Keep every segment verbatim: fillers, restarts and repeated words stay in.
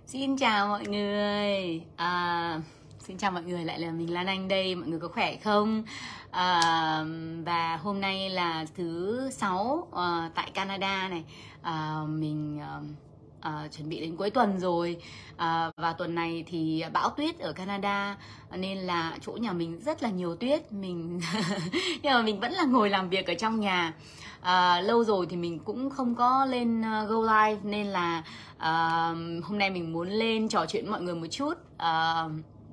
Xin chào mọi người. à, Xin chào mọi người, lại là mình Lan Anh đây. Mọi người có khỏe không? à, Và hôm nay là thứ sáu uh, tại Canada này. à, Mình uh, uh, chuẩn bị đến cuối tuần rồi. à, Và tuần này thì bão tuyết ở Canada, nên là chỗ nhà mình rất là nhiều tuyết. Mình nhưng mà mình vẫn là ngồi làm việc ở trong nhà. À, lâu rồi thì mình cũng không có lên uh, go live, nên là uh, hôm nay mình muốn lên trò chuyện với mọi người một chút. uh,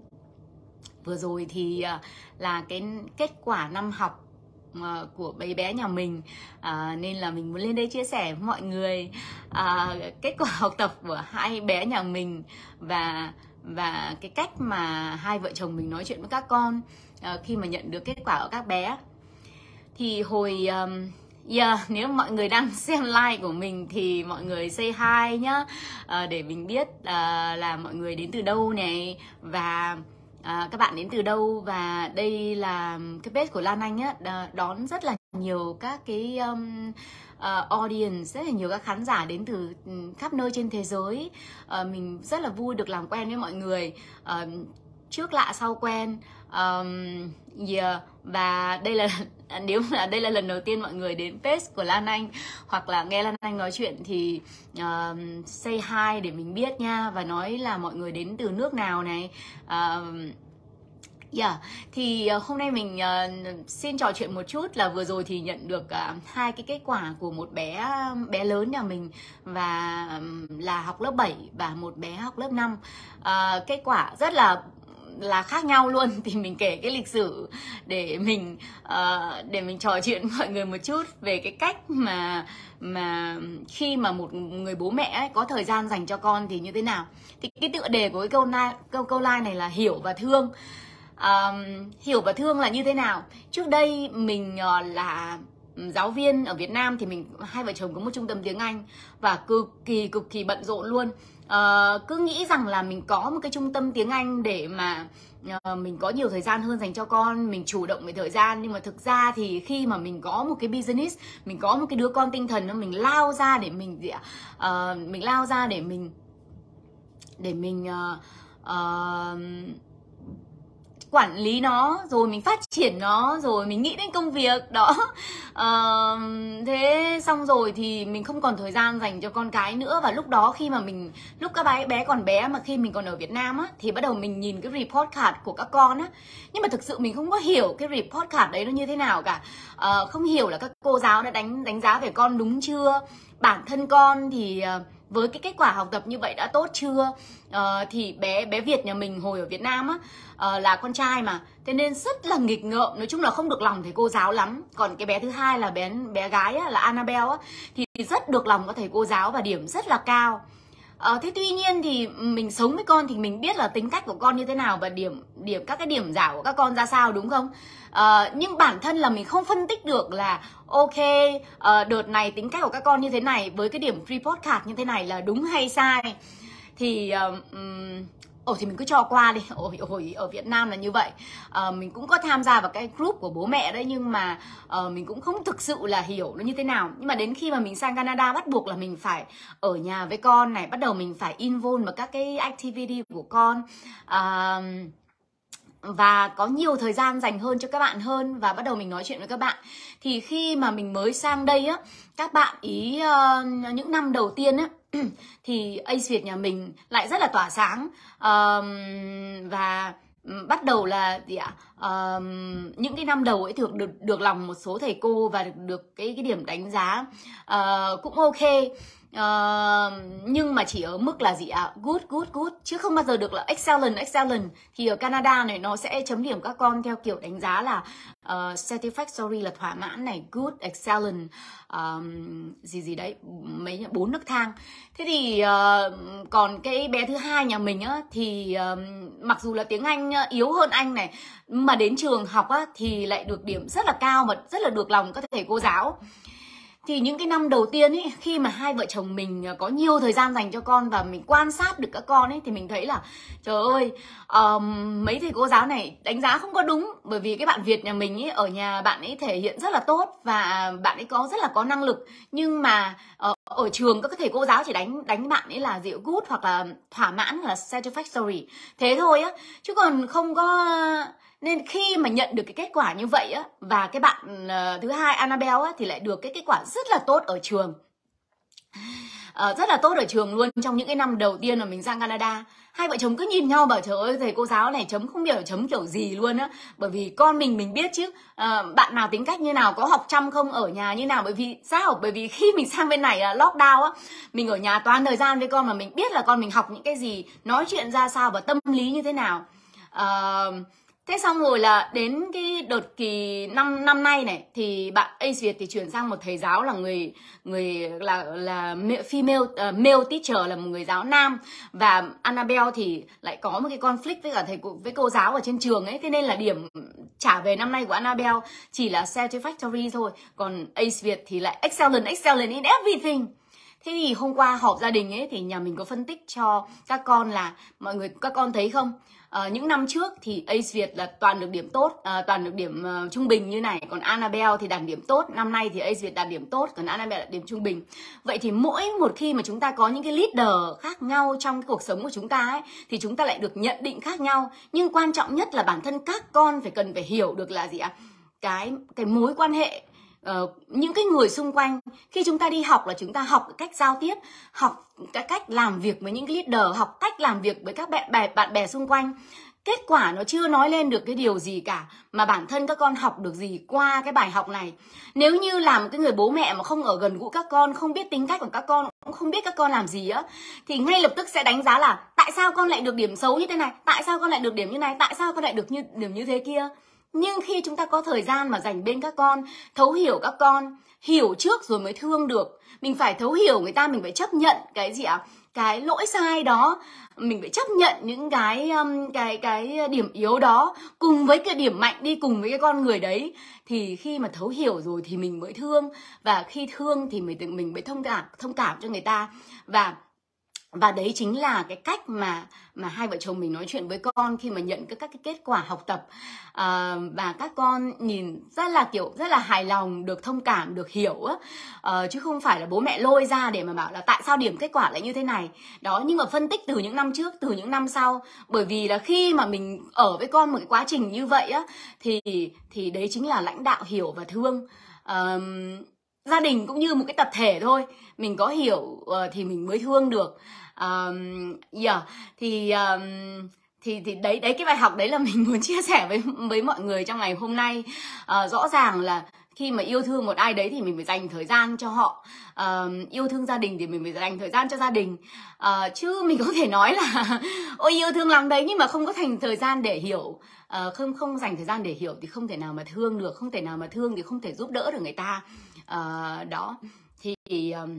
Vừa rồi thì uh, là cái kết quả năm học uh, của bé bé nhà mình, uh, nên là mình muốn lên đây chia sẻ với mọi người uh, kết quả học tập của hai bé nhà mình, và và cái cách mà hai vợ chồng mình nói chuyện với các con uh, khi mà nhận được kết quả ở các bé. Thì hồi um, yeah, nếu mọi người đang xem live của mình thì mọi người say hi nhá, à, để mình biết à, là mọi người đến từ đâu này, và à, các bạn đến từ đâu. Và đây là cái page của Lan Anh á, đón rất là nhiều các cái um, uh, audience, rất là nhiều các khán giả đến từ khắp nơi trên thế giới. uh, Mình rất là vui được làm quen với mọi người, uh, trước lạ sau quen. um, yeah. Và đây là nếu mà đây là lần đầu tiên mọi người đến page của Lan Anh hoặc là nghe Lan Anh nói chuyện thì uh, say hi để mình biết nha, và nói là mọi người đến từ nước nào này. uh, Yeah. Thì uh, hôm nay mình uh, xin trò chuyện một chút là vừa rồi thì nhận được uh, hai cái kết quả của một bé bé lớn nhà mình, và um, là học lớp bảy và một bé học lớp năm. Uh, kết quả rất là là khác nhau luôn. Thì mình kể cái lịch sử để mình uh, để mình trò chuyện với mọi người một chút về cái cách mà mà khi mà một người bố mẹ ấy có thời gian dành cho con thì như thế nào. Thì cái tựa đề của cái câu na, câu câu like này là hiểu và thương. Um, hiểu và thương là như thế nào? Trước đây mình uh, là giáo viên ở Việt Nam, thì mình hai vợ chồng có một trung tâm tiếng Anh và cực kỳ cực kỳ bận rộn luôn. Uh, cứ nghĩ rằng là mình có một cái trung tâm tiếng Anh để mà uh, mình có nhiều thời gian hơn dành cho con, mình chủ động về thời gian. Nhưng mà thực ra thì khi mà mình có một cái business, mình có một cái đứa con tinh thần, mình lao ra để mình gì ạ? Uh, mình lao ra để mình để mình uh, uh, quản lý nó, rồi mình phát triển nó, rồi mình nghĩ đến công việc đó. uh, Thế xong rồi thì mình không còn thời gian dành cho con cái nữa. Và lúc đó khi mà mình lúc các bé bé còn bé, mà khi mình còn ở Việt Nam á, thì bắt đầu mình nhìn cái report card của các con á, nhưng mà thực sự mình không có hiểu cái report card đấy nó như thế nào cả. uh, Không hiểu là các cô giáo đã đánh đánh giá về con đúng chưa, bản thân con thì uh, với cái kết quả học tập như vậy đã tốt chưa. uh, Thì bé bé Việt nhà mình hồi ở Việt Nam á, uh, là con trai mà, thế nên rất là nghịch ngợm, nói chung là không được lòng thầy cô giáo lắm. Còn cái bé thứ hai là bé bé gái á, là Annabelle á, thì rất được lòng các thầy cô giáo và điểm rất là cao. Uh, thế tuy nhiên thì mình sống với con thì mình biết là tính cách của con như thế nào, và điểm điểm các cái điểm giả của các con ra sao, đúng không? Uh, nhưng bản thân là mình không phân tích được là ok, uh, đợt này tính cách của các con như thế này với cái điểm report card như thế này là đúng hay sai. Thì uh, um, ồ thì mình cứ cho qua đi. Ôi, ôi ở Việt Nam là như vậy. uh, Mình cũng có tham gia vào cái group của bố mẹ đấy, nhưng mà uh, mình cũng không thực sự là hiểu nó như thế nào. Nhưng mà đến khi mà mình sang Canada, bắt buộc là mình phải ở nhà với con này, bắt đầu mình phải involve vào các cái activity của con, uh, và có nhiều thời gian dành hơn cho các bạn hơn, và bắt đầu mình nói chuyện với các bạn. Thì khi mà mình mới sang đây á, các bạn ý uh, những năm đầu tiên á thì Ace Việt nhà mình lại rất là tỏa sáng, uh, và bắt đầu là gì ạ? Uh, những cái năm đầu ấy thường được được lòng một số thầy cô và được được cái cái điểm đánh giá uh, cũng ok. Uh, nhưng mà chỉ ở mức là gì ạ? Good, good, good, chứ không bao giờ được là excellent, excellent. Thì ở Canada này nó sẽ chấm điểm các con theo kiểu đánh giá là uh, satisfactory là thỏa mãn này, good, excellent, um, gì gì đấy, mấy bốn nấc thang. Thế thì uh, còn cái bé thứ hai nhà mình á, thì uh, mặc dù là tiếng Anh yếu hơn anh này, mà đến trường học á thì lại được điểm rất là cao, mà rất là được lòng các thầy cô giáo. Thì những cái năm đầu tiên ấy, khi mà hai vợ chồng mình có nhiều thời gian dành cho con và mình quan sát được các con ấy, thì mình thấy là trời ơi, um, mấy thầy cô giáo này đánh giá không có đúng. Bởi vì cái bạn Việt nhà mình ấy, ở nhà bạn ấy thể hiện rất là tốt và bạn ấy có rất là có năng lực, nhưng mà uh, ở trường các thầy cô giáo chỉ đánh đánh bạn ấy là dịu good hoặc là thỏa mãn là satisfactory thế thôi á, chứ còn không có. Nên khi mà nhận được cái kết quả như vậy á, và cái bạn uh, thứ hai Annabelle á, thì lại được cái kết quả rất là tốt ở trường, uh, rất là tốt ở trường luôn. Trong những cái năm đầu tiên mà mình sang Canada, hai vợ chồng cứ nhìn nhau bảo trời ơi thầy cô giáo này chấm không biết là chấm kiểu gì luôn á. Bởi vì con mình mình biết chứ, à, bạn nào tính cách như nào, có học chăm không, ở nhà như nào. Bởi vì sao? Bởi vì khi mình sang bên này là lockdown á, mình ở nhà toàn thời gian với con mà mình biết là con mình học những cái gì, nói chuyện ra sao và tâm lý như thế nào. à, Thế xong rồi là đến cái đợt kỳ năm năm nay này thì bạn Ace Việt thì chuyển sang một thầy giáo là người người là là female uh, male teacher, là một người giáo nam, và Annabelle thì lại có một cái conflict với cả thầy với cô giáo ở trên trường ấy, thế nên là điểm trả về năm nay của Annabelle chỉ là satisfactory thôi, còn Ace Việt thì lại excellent excellent in everything. Thế thì hôm qua họp gia đình ấy thì nhà mình có phân tích cho các con là mọi người các con thấy không? À, những năm trước thì Ace Việt là toàn được điểm tốt, à, toàn được điểm uh, trung bình như này, còn Annabelle thì đạt điểm tốt. Năm nay thì Ace Việt đạt điểm tốt, còn Annabelle đạt điểm trung bình. Vậy thì mỗi một khi mà chúng ta có những cái leader khác nhau trong cái cuộc sống của chúng ta ấy, thì chúng ta lại được nhận định khác nhau. Nhưng quan trọng nhất là bản thân các con phải cần phải hiểu được là gì ạ? Cái cái mối quan hệ. Uh, những cái người xung quanh. Khi chúng ta đi học là chúng ta học cách giao tiếp, học cái cách làm việc với những cái leader, học cách làm việc với các bạn bè, bạn bè xung quanh. Kết quả nó chưa nói lên được cái điều gì cả, mà bản thân các con học được gì qua cái bài học này. Nếu như làm cái người bố mẹ mà không ở gần gũi các con, không biết tính cách của các con, cũng không biết các con làm gì á, thì ngay lập tức sẽ đánh giá là tại sao con lại được điểm xấu như thế này, tại sao con lại được điểm như này, tại sao con lại được như điểm như thế kia. Nhưng khi chúng ta có thời gian mà dành bên các con, thấu hiểu các con, hiểu trước rồi mới thương được. Mình phải thấu hiểu người ta, mình phải chấp nhận cái gì ạ? À? Cái lỗi sai đó, mình phải chấp nhận những cái um, cái cái điểm yếu đó cùng với cái điểm mạnh đi cùng với cái con người đấy. Thì khi mà thấu hiểu rồi thì mình mới thương, và khi thương thì mình mình mới thông cảm thông cảm cho người ta. Và Và đấy chính là cái cách mà mà hai vợ chồng mình nói chuyện với con khi mà nhận các, các cái kết quả học tập. À, và các con nhìn rất là kiểu rất là hài lòng, được thông cảm, được hiểu á. À, chứ không phải là bố mẹ lôi ra để mà bảo là tại sao điểm kết quả lại như thế này. Đó, nhưng mà phân tích từ những năm trước, từ những năm sau. Bởi vì là khi mà mình ở với con một cái quá trình như vậy á, thì, thì đấy chính là lãnh đạo hiểu và thương. À, gia đình cũng như một cái tập thể thôi, mình có hiểu uh, thì mình mới thương được. Um, yeah. thì um, thì thì đấy đấy cái bài học đấy là mình muốn chia sẻ với với mọi người trong ngày hôm nay. Uh, rõ ràng là khi mà yêu thương một ai đấy thì mình phải dành thời gian cho họ. Uh, yêu thương gia đình thì mình phải dành thời gian cho gia đình. Uh, chứ mình có thể nói là ôi yêu thương lắm đấy nhưng mà không có thành thời gian để hiểu. Uh, không không dành thời gian để hiểu thì không thể nào mà thương được, không thể nào mà thương thì không thể giúp đỡ được người ta. Uh, đó thì um,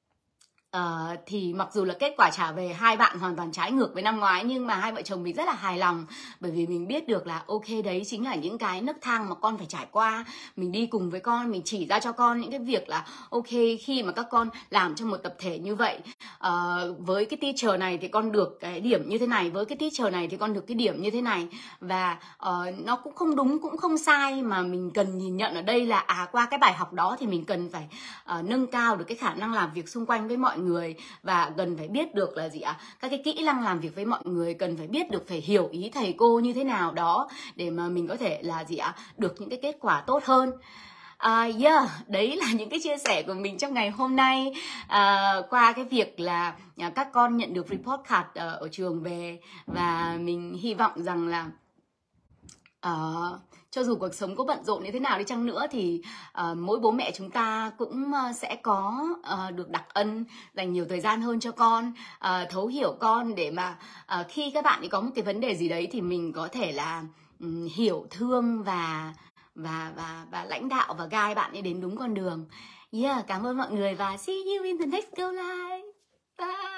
Uh, thì mặc dù là kết quả trả về hai bạn hoàn toàn trái ngược với năm ngoái, nhưng mà hai vợ chồng mình rất là hài lòng, bởi vì mình biết được là ok, đấy chính là những cái nấc thang mà con phải trải qua. Mình đi cùng với con, mình chỉ ra cho con những cái việc là ok, khi mà các con làm trong một tập thể như vậy, uh, với cái teacher này thì con được cái điểm như thế này, với cái teacher này thì con được cái điểm như thế này. Và uh, nó cũng không đúng cũng không sai, mà mình cần nhìn nhận ở đây là à qua cái bài học đó thì mình cần phải uh, nâng cao được cái khả năng làm việc xung quanh với mọi người người, và cần phải biết được là gì ạ? À? Các cái kỹ năng làm việc với mọi người, cần phải biết được phải hiểu ý thầy cô như thế nào đó để mà mình có thể là gì ạ? À? Được những cái kết quả tốt hơn. Uh, yeah, đấy là những cái chia sẻ của mình trong ngày hôm nay uh, qua cái việc là uh, các con nhận được report card uh, ở trường về, và mình hy vọng rằng là uh, cho dù cuộc sống có bận rộn như thế nào đi chăng nữa thì uh, mỗi bố mẹ chúng ta cũng uh, sẽ có uh, được đặc ân, dành nhiều thời gian hơn cho con, uh, thấu hiểu con để mà uh, khi các bạn ấy có một cái vấn đề gì đấy thì mình có thể là um, hiểu thương và và và và lãnh đạo và guide bạn ấy đến đúng con đường. Yeah, cảm ơn mọi người và see you in the next go live. Bye.